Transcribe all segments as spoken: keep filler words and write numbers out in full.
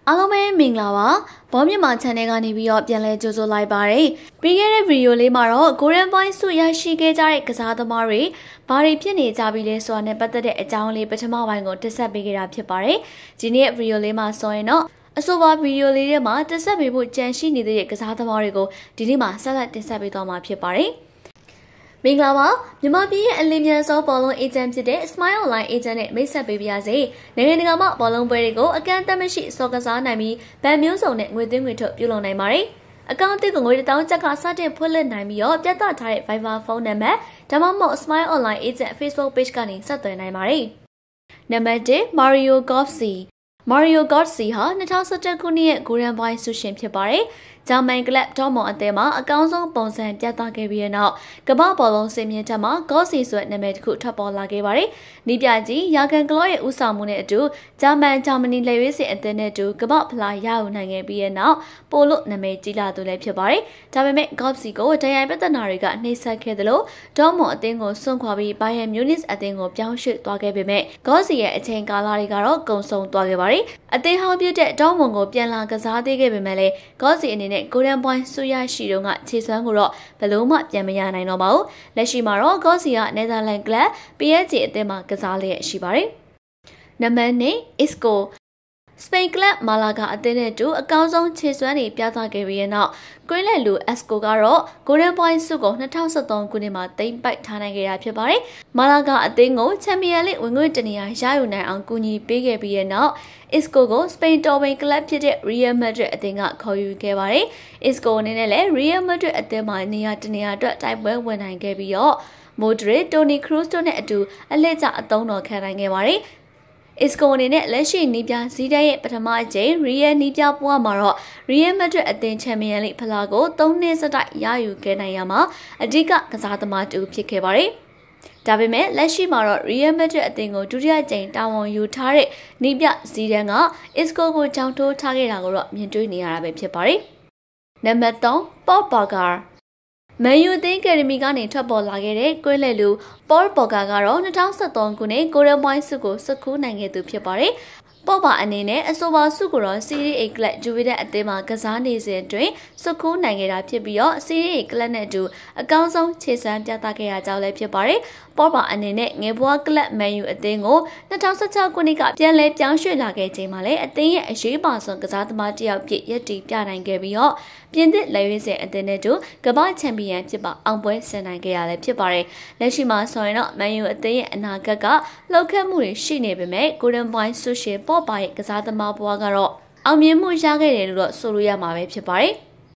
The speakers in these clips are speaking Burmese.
အားလုံးပဲမင်္ဂလာပါဘောမြမ channel ကနေပြီးတော့ပြန်လဲကြိုဆိုလိုက်ပါတယ်ပြီးခဲ့တဲ့ဗီဒီယိုလေးမှာတော့ Golden Point ဆုရရှိခဲ့ကြတဲ့ကစားသမားတွေဘာတွေဖြစ်နေကြပြီလဲဆိုတာနဲ့ပတ်သက်တဲ့အကြောင်းလေးပထမပိုင်းကိုတက်ဆက်ပေးခဲ့တာဖြစ်ပါတယ်ဒီနေ့ဗီဒီယိုလေးမှာဆိုရင်တော့အဆိုပါဗီဒီယိုလေးထဲမှာတက်ဆက်ပေးဖို့ကြံရှိနေတဲ့ကစားသမားတွေကိုဒီနေ့မှာဆက်လက်တင်ဆက်ပေးသွားမှာဖြစ်ပါတယ်မင်္ဂလာပါမြန်မာပြည်ရဲ့အလင်းမြန်ဆုံးဘောလုံးအေဂျင့်ဖြစ်တဲ့ Smile Online Agent နဲ့မိတ်ဆက်ပေးပါရစေ။နိုင်ငံတကာမှာဘောလုံးပွဲတွေကိုအကန့်အသတ်မရှိစော်ကစားနိုင်ပြီးဗန်မျိုးစုံနဲ့ငွေသွင်းငွေထုတ်ပြုလုပ်နိုင်ပါတယ်။အကောင့်အသစ်ကိုငွေတစ်သောင်းကျပ်ကစတင်ဖွင့်လှစ်နိုင်ပြီးတော့ပြသထားတဲ့ Viber ဖုန်းနံပါတ်ဒါမှမဟုတ် Smile Online Agent Facebook Page ကနေဆက်သွယ်နိုင်ပါတယ်။နံပါတ်one မာရီယို ဂေါ့ဖ်စီမာရီယို ဂေါ့ဖ်စီဟာ၂၀၁၁ခုနှစ်ရဲ့ Golden Point ဆုရှင်ဖြစ်ပါတယ်။ဂျာမန်ကလပ်ဒေါ်မွန်အသင်းမှာအကောင်းဆုံးပုံစံပြသခဲ့ပြီးတဲ့နောက်ကမ္ဘာဘောလုံးစင်မြင့်ထက်မှာဂေါ့စီဆိုတဲ့နာမည်တစ်ခုထွက်ပေါ်လာခဲ့ပါတယ်။နီးပြကြီးယာကန်ကလော့ရဲ့ဦးဆောင်မှုနဲ့အတူဂျာမန်ဂျာမနီလက်ရွေးစင်အသင်းနဲ့အတူကမ္ဘာဖလားရယူနိုင်ခဲ့ပြီးတဲ့နောက်ပိုလို့နာမည်ကြီးလာသူလည်းဖြစ်ပါတယ်။ဒါပေမဲ့ဂေါ့စီကိုဒဏ်ရာပြဿနာတွေကနှိမ့်ဆက်ခဲ့သလိုဒေါ်မွန်အသင်းကိုစွန့်ခွာပြီးဘိုင်ယန်မြူနစ်အသင်းကိုပြောင်းရွှေ့သွားခဲ့ပေမဲ့ဂေါ့စီရဲ့အချိန်ကာလတွေကတော့ကုန်ဆုံးသွားခဲ့ပါတယ်။အသင်းဟောင်းပြတဲ့ဒေါ်မွန်ကိုပြန်လာကစားသေးခဲ့ပေမဲ့လည်းဂေါ့စီအနေနဲ့ Golden Pointဆုရရှိတော့ကခြေစွမ်းကိုတော့ဘယ်လို့မှပြန်မရနိုင်တော့ပါဘူး။လက်ရှိမှာတော့ဂေါ့စီကနယ်သာလန်ကလပ် P S G အသင်းမှာကစားလျက်ရှိပါတယ်။နံပါတ်two အစ်ကိုစပိန်ကလပ်မာလာဂါအသင်းနဲ့အတူအကောင်းဆုံးခြေစွမ်းတွေပြသခဲ့ပြီးတဲ့နောက်ကွင်းလက်လူအက်စကိုကတော့ Golden Point ဆုကို၂၀၁၃ခုနှစ်မှာသိမ်းပိုက်ထားနိုင်ခဲ့တာဖြစ်ပါတယ်။မာလာဂါအသင်းကိုချန်ပီယံလိဝင်ငွေတနေရာရယူနိုင်အောင်ကူညီပေးခဲ့ပြီးတဲ့နောက်အစ်ကိုကိုစပိန်တော်ဝင်ကလပ်ဖြစ်တဲ့ Real Madrid အသင်းကခေါ်ယူခဲ့ပါတယ်။အစ်ကိုအနေနဲ့လည်း Real Madrid အသင်းမှာနေရာတနေရာအတွက်တိုက်ပွဲဝင်နိုင်ခဲ့ပြီးတော့ Modric, Toni Kroos တို့နဲ့အတူအလှည့်ကျအသုံးတော်ခံနိုင်ခဲ့ပါတယ်။အစ်ကိုအနေနဲ့လက်ရှိနီးပြဇီးတန်းရဲ့ပထမအကြိမ် Real နီးပြပွဲမှာတော့ Real Madrid အသင်းချန်ပီယံလိဖလားကိုသုံးနှစ်ဆက်တိုက်ရယူခဲ့နိုင်ရမှာအဓိကကစားသမားတူဖြစ်ခဲ့ပါတယ်။ဒါပေမဲ့လက်ရှိမှာတော့ Real Madrid အသင်းကိုဒုတိယကြိမ်တာဝန်ယူထားတဲ့နီးပြဇီးတန်းကအစ်ကိုကိုကြောင်ထိုးထားခဲ့တာကိုတော့မြင်တွေ့နေရတာပဲဖြစ်ပါတယ်။နံပါတ်three ပေါ့ဘာဂါမန်ယူအသင်းအကယ်ဒမီကနေထွက်ပေါ်လာခဲ့တဲ့ကွင်းလက်လူပေါ်ဘော်ဂါကတော့၂၀၁၃ခုနှစ် Golden Point ဆုကိုဆွတ်ခူးနိုင်ခဲ့သူဖြစ်ပါတယ်။ပေါ်ဘာအနေနဲ့အဆိုပါဆုကိုတော့ Serie A ကလပ်ဂျူဗီဒက်အသင်းမှာကစားနေစဉ်အတွင်းဆွတ်ခူးနိုင်ခဲ့တာဖြစ်ပြီးတော့ Serie A ကလပ်နဲ့အတူအကောင်းဆုံးခြေစွမ်းပြသခဲ့ရကြောင်းလည်းဖြစ်ပါတယ်။ပေါ်ဘာအနေနဲ့ငယ်ဘွားကလပ်မန်ယူအသင်းကို၂၀၁၆ခုနှစ်ကပြန်လည်ပြောင်းရွှေ့လာခဲ့ချိန်မှာလည်းအသင်းရဲ့အရေးပါဆုံးကစားသမားတစ်ယောက်ဖြစ်ရည်တည်ပြနိုင်ခဲ့ပြီးတော့ပြင်သစ်လက်ရွေးစင်အသင်းနဲ့တူကမ္ဘာချန်ပီယံဖြစ်ပါအောင်ပွဲဆင်နိုင်ခဲ့ရလည်းဖြစ်ပါတယ်။လက်ရှိမှာဆိုရင်တော့မန်ယူအသင်းရဲ့အနာဂတ်ကလှုပ်ခတ်မှုတွေရှိနေပေမဲ့ Golden Point ဆုရှင်ပေါ်ပါရဲ့ကစားသမားဘဝကတော့အောင်မြင်မှုရခဲ့တယ်လို့တော့ဆိုလို့ရမှာပဲဖြစ်ပါတယ်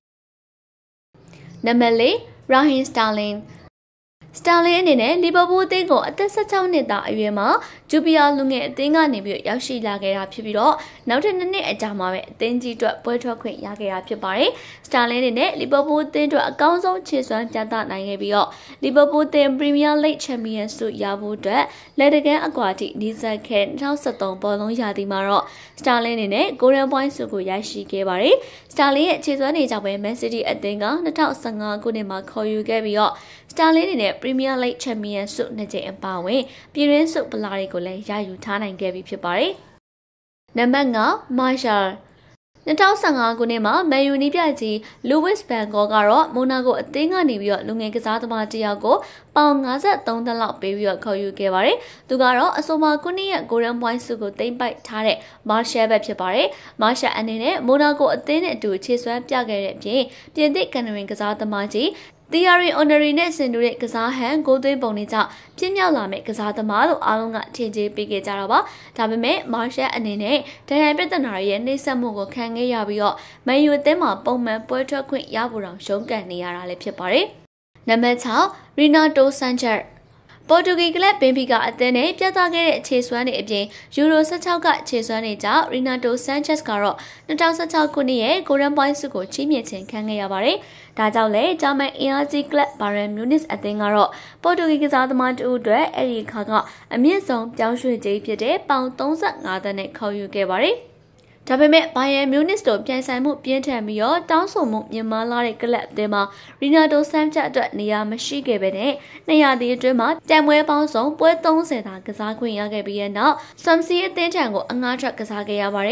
။နံပါတ်four ရာဟင်စတာလင်စတာလင်အနေနဲ့လီဗာပူးအသင်းကိုအသက်၁၆နှစ်သားအရွယ်မှာဂျူပီယာလူငယ်အသင်းကနေပြီးရောက်ရှိလာခဲ့တာဖြစ်ပြီးတော့နောက်ထပ်နှစ်နှစ်အကြာမှာပဲအသင်းကြီးအတွက်ပွဲထွက်ခွင့်ရခဲ့တာဖြစ်ပါတယ်။စတာလင်အနေနဲ့လီဗာပူးအသင်းအတွက်အကောင်းဆုံးခြေစွမ်းပြသနိုင်ခဲ့ပြီးတော့လီဗာပူးအသင်းပရီးမီးယားလိဂ်ချန်ပီယံဆုရဖို့အတွက်လက်တကမ်းအကွာထိနီးစပ်ခဲ့၂၀၁၃ဘောလုံးရာသီမှာတော့စတာလင်အနေနဲ့ Golden Point ဆုကိုရရှိခဲ့ပါတယ်။စတာလင်ရဲ့ခြေစွမ်းတွေကြောင့်ပဲမန်စီးတီးအသင်းက၂၀၁၅ခုနှစ်မှာခေါ်ယူခဲ့ပြီးတော့စတာလင်အနေနဲ့ပရီးမီးယားလိဂ်ချန်ပီယံဆုနှစ်ကြိမ်အပါအဝင်ပြည်တွင်းဆုပလာတွေကိုလည်းရယူထားနိုင်ခဲ့ပြီဖြစ်ပါတယ်။နံပါတ်fiveမာရှာ၂၀၁၅ခုနှစ်မှာမန်ယူနီးပြကြီးလူဝစ်ဗန်ဂေါကတော့မိုနာကိုအသင်းကနေပြီးတော့လူငယ်ကစားသမားတစ်ယောက်ကိုပေါင်၅၃သန်းလောက်ပေးပြီးတော့ခေါ်ယူခဲ့ပါတယ်။သူကတော့အဆိုပါခုနှစ်ရဲ့ Golden Point ဆုကိုသိမ်းပိုက်ထားတဲ့မာရှယ်ပဲဖြစ်ပါတယ်။မာရှယ်အနေနဲ့မိုနာကိုအသင်းနဲ့အတူခြေစွမ်းပြခဲ့တဲ့အပြင်ပြင်သစ်ကန်နဝင်ကစားသမားကြီးThierry Henry နဲ့ဆင်တူတဲ့ကစားဟန်ဂိုးသွင်းပုံတွေကြောင့်ပြင်းမြောက်လာမဲ့ကစားသမားလို့အားလုံးကထင်ကြေးပေးခဲ့ကြတာပါ။ဒါပေမဲ့မာရှယ်အနေနဲ့ဒဏ်ရာပြဿနာရဲ့နှိမ့်ဆက်မှုကိုခံခဲ့ရပြီးတော့မန်ယူအသင်းမှာပုံမှန်ပွဲထွက်ခွင့်ရဖို့တောင်ရုန်းကန်နေရတာလည်းဖြစ်ပါတယ်။နံပါတ်sixရီနာတိုဆန်ချက်ပေါ်တူဂီကလပ်ဘင်ဖီကာအသင်းနဲ့ပြသခဲ့တဲ့ခြေစွမ်းတွေအပြင်ယူရို၁၆ကခြေစွမ်းတွေကြောင့်ရီနာတိုဆန်ချက်စ်ကတော့၂၀၁၆ခုနှစ်ရဲ့ Golden Point ဆုကိုချီးမြှင့်ခြင်းခံခဲ့ရပါတယ်။ဒါကြောင့်လည်းဂျာမန်အင်အားကြီးကလပ်ဘာရန်မြူနစ်အသင်းကတော့ပေါ်တူဂီကစားသမားတူအတွက်အဲ့ဒီခါကအမြင့်ဆုံးပြောင်းရွှေ့ခြင်းဖြစ်တဲ့ပေါင်၃၅သန်းနဲ့ခေါ်ယူခဲ့ပါတယ်။ဒါပေမဲ့ဘိုင်ယန်မြူနစ်တို့ပြန်ဆိုင်မှုပြင်းထန်ပြီးတော့တောင်းဆိုမှုမြင့်မားလာတဲ့ကလပ်အသင်းမှာရီနာတိုဆန်ချက်အတွက်နေရာမရှိခဲ့ပဲနဲ့နှစ်ရာသီအတွင်းမှာတံပွဲပေါင်းစုံပွဲ၃၀သာကစားခွင့်ရခဲ့ပြီးတဲ့နောက်ဆမ်စီအသင်းထံကိုအငှားထွက်ကစားခဲ့ရပါတယ်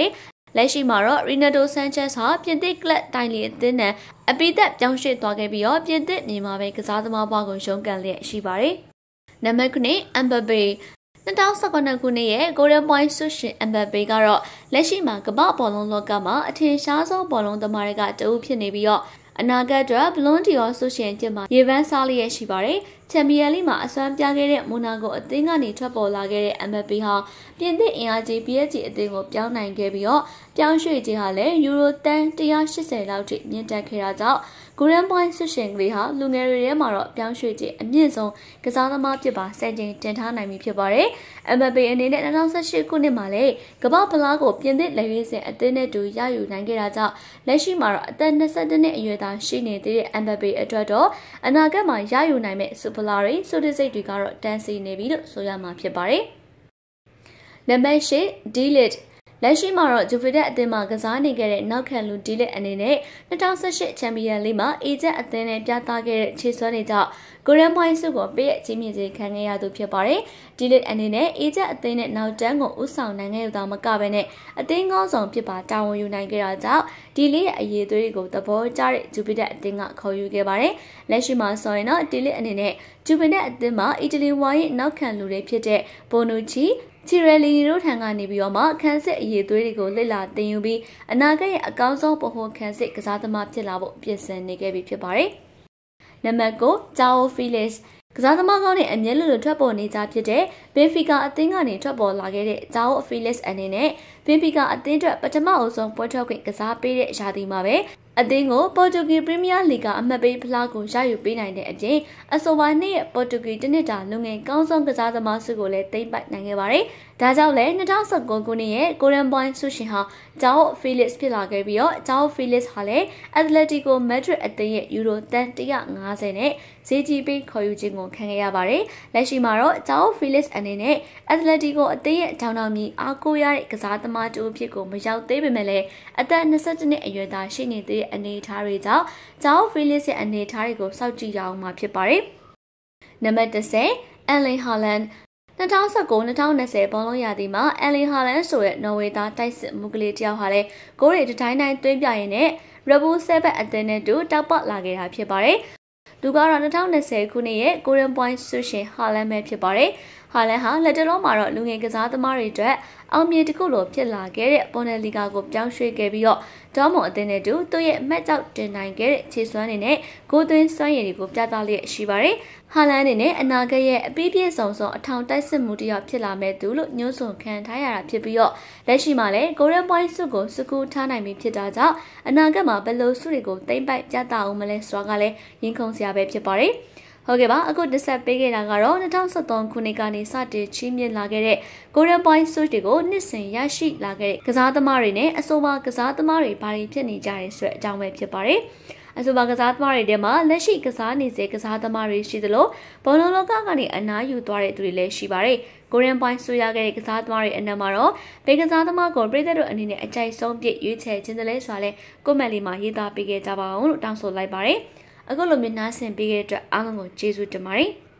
လက်ရှိမှာတော့ Renato Sanchez ဟာပြင်သစ်ကလပ်တိုင်လီအသင်းနဲ့အပိသက်ပြောင်းရွှေ့သွားခဲ့ပြီးတော့ပြင်သစ်မြေမှာပဲကစားသမားဘဝကိုရုန်းကန်လျက်ရှိပါတယ်။နံပါတ်ခုနှစ် Mbappe ၂၀၁၉ခုနှစ်ရဲ့ Golden Boy ဆုရှင် Mbappe ကတော့လက်ရှိမှာကမ္ဘာဘောလုံးလောကမှာအထင်ရှားဆုံးဘောလုံးသမားတွေကတအုပ်ဖြစ်နေပြီးတော့အနာဂတ်အတွက်ဘလွန်ဒီယောဆုရှင်ကျင်းမှာရေပန်းစားလျက်ရှိပါတယ်။ချန်ပီယံလိမှာအစွမ်းပြခဲ့တဲ့မိုနာကိုအသင်းကနေထွက်ပေါ်လာခဲ့တဲ့ Mbappe ဟာပြင်သစ်အင်အားကြီး P S G အသင်းကိုပြောင်းနိုင်ခဲ့ပြီးတော့ပြောင်းရွှေ့ခြင်းဟာလည်းယူရိုတန်၁၈၀လောက်ထိမြင့်တက်ခဲ့တာကြောင့် Golden Boy ဆုရှင်ကလေးဟာလူငယ်တွေထဲမှာတော့ပြောင်းရွှေ့ခြင်းအမြင့်ဆုံးကစားသမားဖြစ်ပါစံချိန်တင်ထားနိုင်ပြီဖြစ်ပါတယ်။ Mbappe အနေနဲ့၂၀၁၈ခုနှစ်မှာလည်းကမ္ဘာဖလားကိုပြင်သစ်လက်ရွေးစင်အသင်းနဲ့တူရယူနိုင်ခဲ့တာကြောင့်လက်ရှိမှာတော့အသက်၂၁နှစ်အရွယ်သားရှိနေသေးတဲ့ Mbappe အတွက်တော့အနာဂတ်မှာရယူနိုင်မဲ့စူဖလာရီဆိုတဲ့စိတ်တွေကတော့တန်းစီနေပြီလို့ဆိုရမှာဖြစ်ပါတယ်။နံပါတ်၈ Delete လက်ရှိမှာတော့ဂျူဗီတက်အသင်းမှာကစားနေခဲ့တဲ့နောက်ခံလူဒီလက်အနေနဲ့၂၀၁၈ချန်ပီယံလိမှာအေဂျက်အသင်းနဲ့ပြသခဲ့တဲ့ခြေစွမ်းတွေကြောင့်ကိုရီးယားမိုင်းစုကိုပေးရချင်းမြင့်စေခံခဲ့ရသူဖြစ်ပါတယ်။ဒီလက်အနေနဲ့အေဂျက်အသင်းနဲ့နောက်တန်းကိုဥဆောင်နိုင်ခဲ့ရတာမကဘဲနဲ့အသင်းကောင်းဆောင်ဖြစ်ပါတာဝန်ယူနိုင်ခဲ့တာကြောင့်ဒီလက်ရဲ့အရေးသွေးတွေကိုသဘောကျတဲ့ဂျူဗီတက်အသင်းကခေါ်ယူခဲ့ပါတယ်။လက်ရှိမှာဆိုရင်တော့ဒီလက်အနေနဲ့ဂျူဗီတက်အသင်းမှာအီတလီဝါရဲ့နောက်ခံလူတွေဖြစ်တဲ့ဘိုနူချီချီရယ်လီနီတို့ထံကနေပြီးတော့မှခန်းစစ်အရေးသွေးတွေကိုလှစ်လာတင်ယူပြီးအနာဂတ်ရဲ့အကောင်းဆုံးဗဟိုခန်းစစ်ကစားသမားဖြစ်လာဖို့ပြင်ဆင်နေခဲ့ပြီဖြစ်ပါတယ်။နံပါတ်၉ João Felix ကစားသမားကောင်းနဲ့အမြဲလိုလိုထွက်ပေါ်နေကြဖြစ်တဲ့ဘင်ဖီကာအသင်းကနေထွက်ပေါ်လာခဲ့တဲ့ João Felix အနေနဲ့ဘင်ဖီကာအသင်းအတွက်ပထမအဆုံးပွဲထွက်ခွင့်ကစားပေးတဲ့ရာသီမှာပဲအသင်းကိုပေါ်တူဂီပရီးမီးယားလီဂါအမှတ်ပေးဖလားကိုရယူပေးနိုင်တဲ့အပြင်အဆိုပါနှစ်ရဲ့ပေါ်တူဂီတနစ်တာလူငယ်ကောင်းဆုံးကစားသမားဆုကိုလည်းသိမ်းပိုက်နိုင်ခဲ့ပါတယ်။ဒါကြောင့်လည်း၂၀၁၉ခုနှစ်ရဲ့ Golden Boy ဆုရှင်ဟာ João Felix ဖြစ်လာခဲ့ပြီးတော့ João Felix ဟာလည်း Atletico Madrid အသင်းရဲ့ယူရိုတန်၁၅၀နဲ့ဈေးကြီးပေးခေါ်ယူခြင်းကိုခံခဲ့ရပါတယ်။လက်ရှိမှာတော့ João Felix အနေနဲ့ Atletico အသင်းရဲ့ထောင်ထောင်မြီအားကိုးရတဲ့ကစားသမားတူဖြစ်ကိုမရောက်သေးပေမဲ့လည်းအသက်၂၁နှစ်အရွယ်သားရှိနေတဲ့အနေအထားတွေကြောင့် João Felix ရဲ့အနေအထားတွေကိုစောင့်ကြည့်ရအောင်မှာဖြစ်ပါတယ်။နံပါတ်၁၀ Erling Haaland၂၀၁၉-၂၀၂၀ဘောလုံးရာသီမှာ Erling Haaland ဆိုတဲ့နော်ဝေသားတိုက်စစ်မှုကလေးတယောက်ဟာလည်းဂိုးတွေတတိုင်းတိုင်းသွင်းပြရင်းနဲ့ Red Bull ဆယ်ဘက်အသင်းနဲ့တူတောက်ပလာခဲ့တာဖြစ်ပါတယ်။သူကတော့၂၀၂၀ခုနှစ်ရဲ့ Golden Boy ဆုရှင် Haaland ပဲဖြစ်ပါတယ်။ဟာလန်ဟာလက်တလုံးမှာတော့လူငယ်ကစားသမားတွေအတွက်အောင်မြင်တစ်ခုလိုဖြစ်လာခဲ့တဲ့ပေါ်နယ်လီဂါကိုပြောင်းရွှေ့ခဲ့ပြီးတော့ဒေါမွန်အသင်းနဲ့တူသူ့ရဲ့မှတ်ကြောက်တင်နိုင်ခဲ့တဲ့ခြေစွမ်းတွေနဲ့ဂိုးသွင်းစွမ်းရည်တွေကိုပြသလျက်ရှိပါတယ်။ဟာလန်အနေနဲ့အနာဂတ်ရဲ့အပြည့်ပြည့်စုံစုံအထောင်တိုက်စစ်မှုတစ်ယောက်ဖြစ်လာမဲ့သူလို့ညွှန်းဆိုခံထားရတာဖြစ်ပြီးတော့လက်ရှိမှာလည်း Golden Boy ဆုကိုစကူထားနိုင်ပြီဖြစ်တာကြောင့်အနာဂတ်မှာဘယ်လိုဆုတွေကိုသိမ့်ပိုက်ပြသအောင်မလဲဆိုတာကလည်းရင်ခုန်စရာပဲဖြစ်ပါတယ်။ဟုတ်ကဲ့ပါအခုတစ်ဆက်ပေးခဲ့တာကတော့၂၀၁၃ခုနှစ်ကနေစတင်ချီးမြှင့်လာခဲ့တဲ့ Golden Boy ဆုတွေကိုနှစ်စဉ်ရရှိလာခဲ့တဲ့ကစားသမားတွေနဲ့အဆိုပါကစားသမားတွေဘာတွေဖြစ်နေကြရဲဆိုတဲ့အကြောင်းပဲဖြစ်ပါတယ်။အဆိုပါကစားသမားတွေထဲမှာလက်ရှိကစားနေစေကစားသမားတွေရှိသလိုဘောလုံးလောကကနေအနားယူသွားတဲ့သူတွေလည်းရှိပါတယ်။ Golden Boy ဆုရခဲ့တဲ့ကစားသမားတွေအနက်မှာတော့ဘယ်ကစားသမားကိုပြည်သက်တို့အနေနဲ့အကြိုက်ဆုံးပြည့်ရွေးချယ်ခြင်းတလဲဆိုတာလဲကွန်မန့်လေးမှာရေးသားပေးခဲ့ကြပါအောင်လို့တောင်းဆိုလိုက်ပါတယ်။အခုလိုမျိုးနားဆင်ပေးခဲ့တဲ့အတွက်အားလုံးကိုကျေးဇူးတင်ပါတယ်။